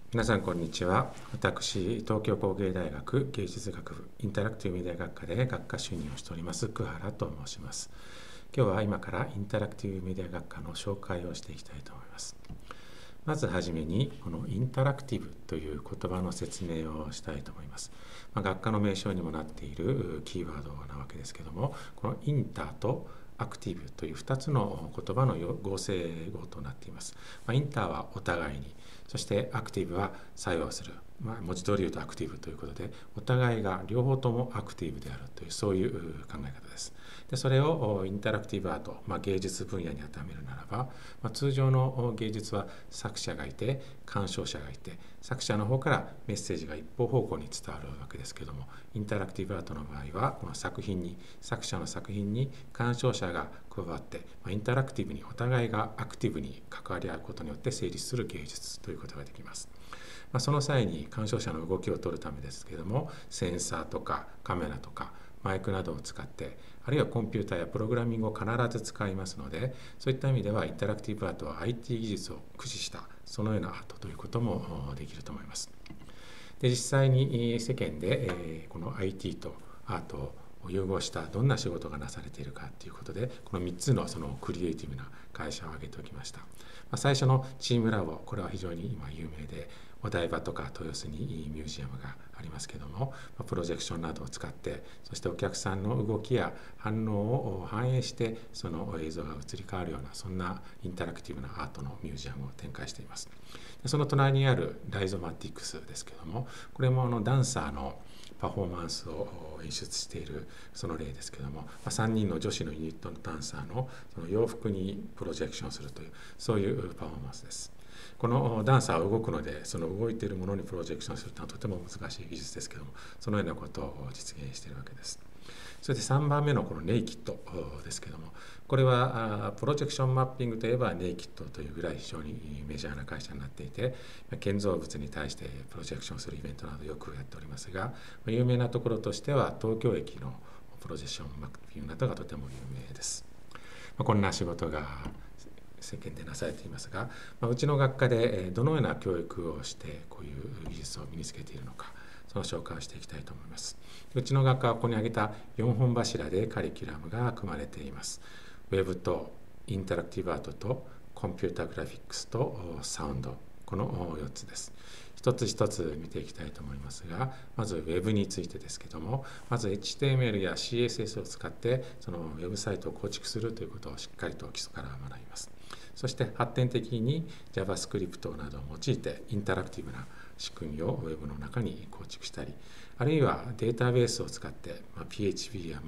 皆さんこんにちは。私、東京工芸大学芸術学部インタラクティブメディア学科で学科主任をしております久原と申します。今日は今からインタラクティブメディア学科の紹介をしていきたいと思います。まずはじめにこのインタラクティブという言葉の説明をしたいと思います。学科の名称にもなっているキーワードなわけですけども、このインターとアクティブという2つの言葉の合成語となっています。インターはお互いに、そしてアクティブは作用する。文字通り言うとアクティブということで、お互いが両方ともアクティブであるというそういう考え方です。でそれをインタラクティブアート、芸術分野に当てはめるならば、通常の芸術は作者がいて鑑賞者がいて、作者の方からメッセージが一方方向に伝わるわけですけども、インタラクティブアートの場合はこの作者の作品に鑑賞者が加わって、インタラクティブにお互いがアクティブに関わり合うことによって成立する芸術ということができます。その際に鑑賞者の動きを取るためですけれども、センサーとかカメラとかマイクなどを使って、あるいはコンピューターやプログラミングを必ず使いますので、そういった意味ではインタラクティブアートは IT 技術を駆使したそのようなアートということもできると思います。で実際に世間でこの IT とアートを融合したどんな仕事がなされているかということで、この3つのそのクリエイティブな会社を挙げておきました。最初のチームラボ、これは非常に今有名で、お台場とか豊洲にミュージアムがありますけども、プロジェクションなどを使って、そしてお客さんの動きや反応を反映してその映像が移り変わるような、そんなインタラクティブなアートのミュージアムを展開しています。その隣にあるライゾマティクスですけども、これもダンサーのパフォーマンスを演出しているその例ですけども、3人の女子のユニットのダンサーのその洋服にプロジェクションするという、そういうパフォーマンスです。このダンサーは動くので、その動いているものにプロジェクションするというのはとても難しい技術ですけども、そのようなことを実現しているわけです。そして3番目のこのネイキッドですけども、これはプロジェクションマッピングといえばネイキッドというぐらい非常にメジャーな会社になっていて、建造物に対してプロジェクションするイベントなどよくやっておりますが、有名なところとしては東京駅のプロジェクションマッピングなどがとても有名です。こんな仕事が世間でなされていますが、うちの学科でどのような教育をしてこういう技術を身につけているのか、その紹介をしていきたいと思います。うちの学科はここに挙げた4本柱でカリキュラムが組まれています。ウェブとインタラクティブアートとコンピュータグラフィックスとサウンド、この4つです。一つ一つ見ていきたいと思いますが、まずウェブについてですけども、まず HTML や CSS を使ってそのウェブサイトを構築するということをしっかりと基礎から学びます。そして発展的に JavaScript などを用いてインタラクティブな仕組みをウェブの中に構築したり、あるいはデータベースを使って、PHP や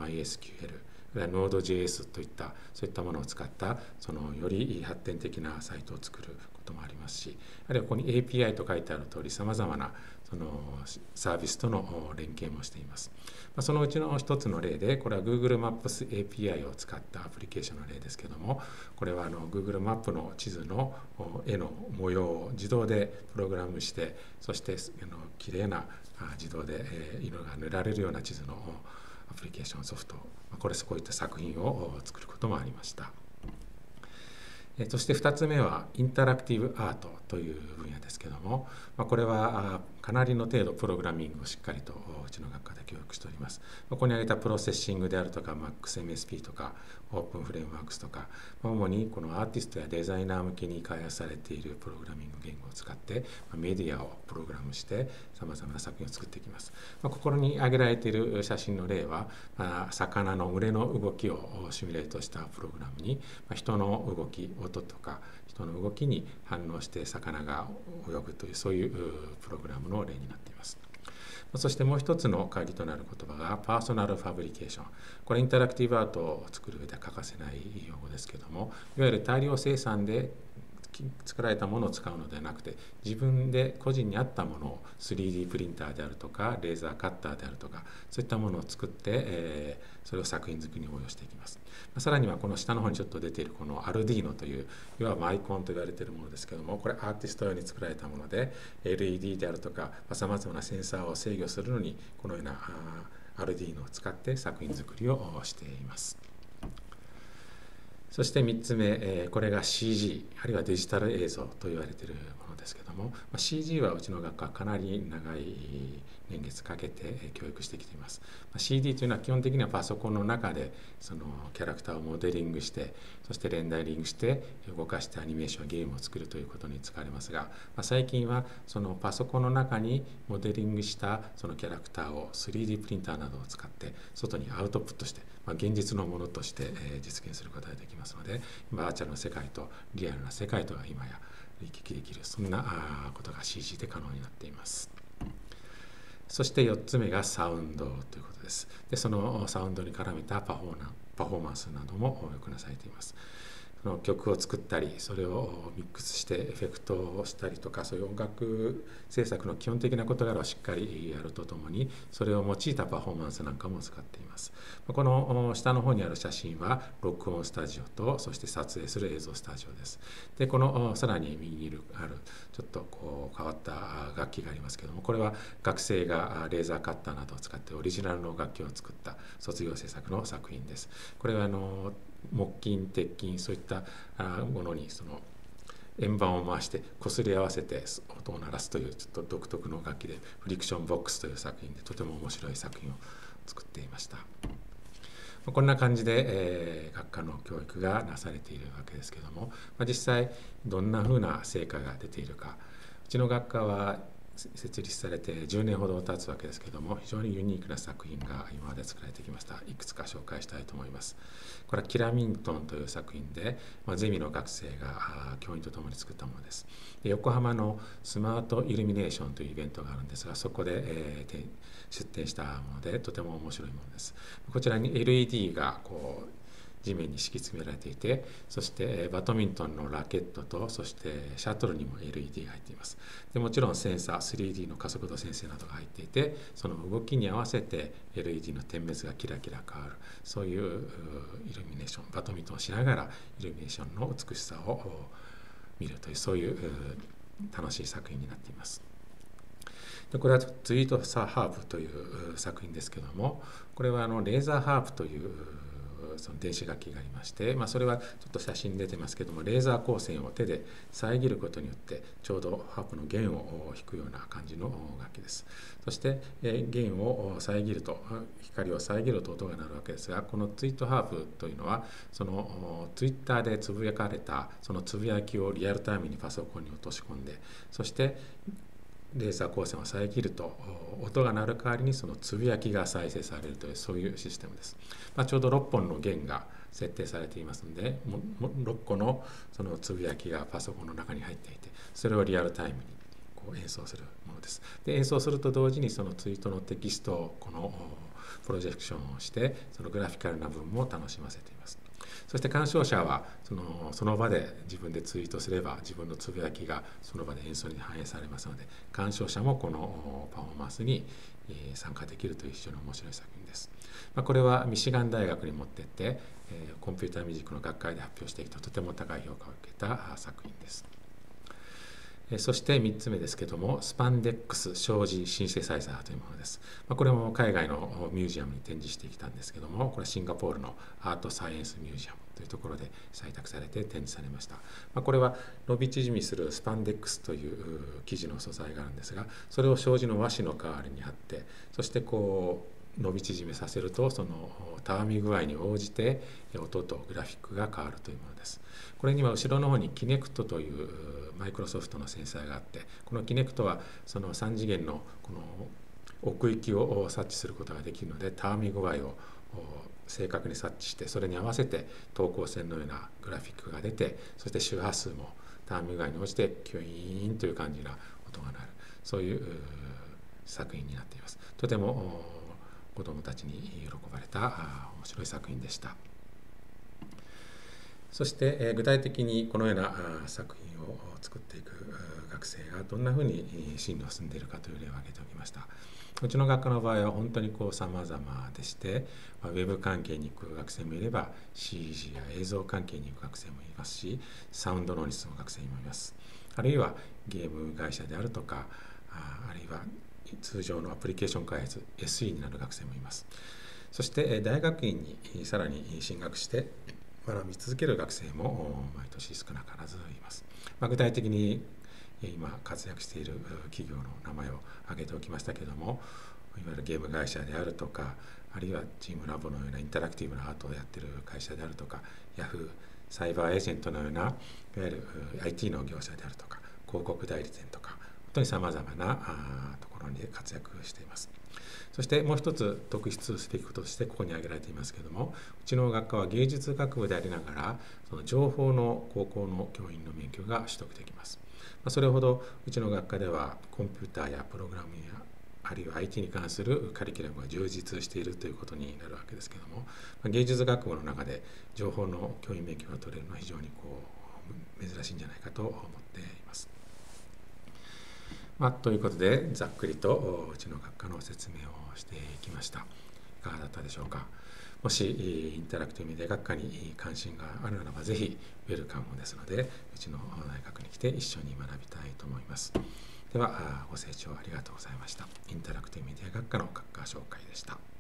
MySQL、Node.js といったそういったものを使ったそのより発展的なサイトを作ることもありますし、あるいはここに API と書いてある通りさまざまなそのサービスとの連携もしています。そのうちの一つの例で、これは Google Maps API を使ったアプリケーションの例ですけども、これはGoogle マップの地図の絵の模様を自動でプログラムして、そしてきれいな自動で色が塗られるような地図のアプリケーションソフト、こういった作品を作ることもありました。そして2つ目はインタラクティブアートという分野ですけども、これはかなりの程度プログラミングをしっかりとうちの学科で教育しております。ここに挙げたプロセッシングであるとか MaxMSP とかオープンフレームワークスとか、主にこのアーティストやデザイナー向けに開発されているプログラミング言語を使ってメディアをプログラムしてさまざまな作品を作っていきます。ここに挙げられている写真の例は、魚の群れの動きをシミュレートしたプログラムに人の動き、音とか人の動きに反応して魚が泳ぐという、そういうプログラムの例になっています。そしてもう一つの鍵となる言葉がパーソナルファブリケーション。これインタラクティブアートを作る上では欠かせない用語ですけども、いわゆる大量生産で作られたものを使うのではなくて、自分で個人に合ったものを 3D プリンターであるとかレーザーカッターであるとか、そういったものを作って、それを作品作りに応用していきます。さらにはこの下の方にちょっと出ているこのアルディーノという、いわばマイコンと言われているものですけども、これアーティスト用に作られたもので LED であるとかさまざまなセンサーを制御するのにこのようなアルディーノを使って作品作りをしています。そして3つ目、これが CG あるいはデジタル映像と言われているものですけども、CG はうちの学科はかなり長い年月かけて教育してきています。CD というのは基本的にはパソコンの中でそのキャラクターをモデリングして、そしてレンダリングして動かしてアニメーションゲームを作るということに使われますが、最近はそのパソコンの中にモデリングしたそのキャラクターを 3D プリンターなどを使って外にアウトプットして、現実のものとして実現することができますので、バーチャルの世界とリアルな世界とが今や行き来できる、そんなことが CG で可能になっています。そして4つ目がサウンドということです。で、そのサウンドに絡めたパフォーマンスなどもよくなされています。その曲を作ったり、それをミックスしてエフェクトをしたりとか、そういう音楽制作の基本的な事柄をしっかりやるとともに、それを用いたパフォーマンスなんかも使っています。この下の方にある写真は録音スタジオと、そして撮影する映像スタジオです。で、このさらに右にあるちょっと変わった楽器がありますけども、これは学生がレーザーカッターなどを使ってオリジナルの楽器を作った卒業制作の作品です。これは木琴、鉄琴、そういったものにその円盤を回して擦り合わせて音を鳴らすというちょっと独特の楽器で、フリクションボックスという作品でとても面白い作品を作っていました。こんな感じで、学科の教育がなされているわけですけども、実際どんなふうな成果が出ているか。うちの学科は設立されて10年ほど経つわけですけども、非常にユニークな作品が今まで作られてきました。いくつか紹介したいと思います。これはキラミントンという作品で、ゼミの学生が教員と共に作ったものです。で、横浜のスマートイルミネーションというイベントがあるんですが、そこで、出展したものでとても面白いものです。こちらに LED が地面に敷き詰められていて、そしてバドミントンのラケットと、そしてシャトルにも LED が入っています。で、もちろんセンサー 3D の加速度センサーなどが入っていて、その動きに合わせて LED の点滅がキラキラ変わる、そういうイルミネーション、バドミントンをしながらイルミネーションの美しさを見るという、そういう楽しい作品になっています。で、これはツイートハープという作品ですけども、これはレーザーハープというその電子楽器がありまして、それはちょっと写真に出てますけども、レーザー光線を手で遮ることによってちょうどハープの弦を弾くような感じの楽器です。そして弦を遮ると、光を遮ると音が鳴るわけですが、このツイートハープというのはそのツイッターでつぶやかれたそのつぶやきをリアルタイムにパソコンに落とし込んで、そしてレーザー光線を遮ると音が鳴る代わりにそのつぶやきが再生されるという、そういうシステムです。ちょうど6本の弦が設定されていますので、6個のそのつぶやきがパソコンの中に入っていて、それをリアルタイムに演奏するものです。で、演奏すると同時にそのツイートのテキストをプロジェクションをして、そのグラフィカルな部分も楽しませています。そして鑑賞者はその場で自分でツイートすれば自分のつぶやきがその場で演奏に反映されますので、鑑賞者もこのパフォーマンスに参加できるという非常に面白い作品です。これはミシガン大学に持っていってコンピューターミュージックの学会で発表していくととても高い評価を受けた作品です。そして3つ目ですけども、スパンデックス障子シンセサイザーというものです。これも海外のミュージアムに展示してきたんですけども、これはシンガポールのアートサイエンスミュージアムというところで採択されて展示されました。これは伸び縮みするスパンデックスという生地の素材があるんですが、それを障子の和紙の代わりに貼って、そして伸び縮めさせると、そのたわみ具合に応じて音とグラフィックが変わるというものです。これには後ろの方にキネクトというマイクロソフトのセンサーがあって、このキネクトはその3次元のこの奥行きを察知することができるので、たわみ具合を正確に察知して、それに合わせて等高線のようなグラフィックが出て、そして周波数もたわみ具合に応じてキュイーンという感じな音が鳴る、そういう作品になっています。とても子どもたちに喜ばれた面白い作品でした。そして具体的にこのような作品を作っていく学生がどんなふうに進路を進んでいるかという例を挙げておきました。うちの学科の場合は本当に様々でして、ウェブ関係に行く学生もいれば CG や映像関係に行く学生もいますし、サウンドノイズの学生もいます。あるいはゲーム会社であるとか、あるいは通常のアプリケーション開発 SE になる学生もいます。そして大学院にさらに進学して学び続ける学生も毎年少なからずいます。具体的に今活躍している企業の名前を挙げておきましたけども、いわゆるゲーム会社であるとか、あるいはチームラボのようなインタラクティブなアートをやっている会社であるとか、ヤフーサイバーエージェントのようないわゆる IT の業者であるとか、広告代理店とか、本当にさまざまなところに活躍しています。そしてもう一つ特筆すべきこととしてここに挙げられていますけれども、うちの学科は芸術学部でありながら、その情報の高校の教員の免許が取得できます。それほどうちの学科ではコンピューターやプログラムやあるいは IT に関するカリキュラムが充実しているということになるわけですけれども、芸術学部の中で情報の教員免許が取れるのは非常に珍しいんじゃないかと思っています。ということでざっくりとうちの学科の説明をしていきました。いかがだったでしょうか。もしインタラクティブメディア学科に関心があるならばぜひウェルカムですので、うちの大学に来て一緒に学びたいと思います。ではご清聴ありがとうございました。インタラクティブメディア学科の学科紹介でした。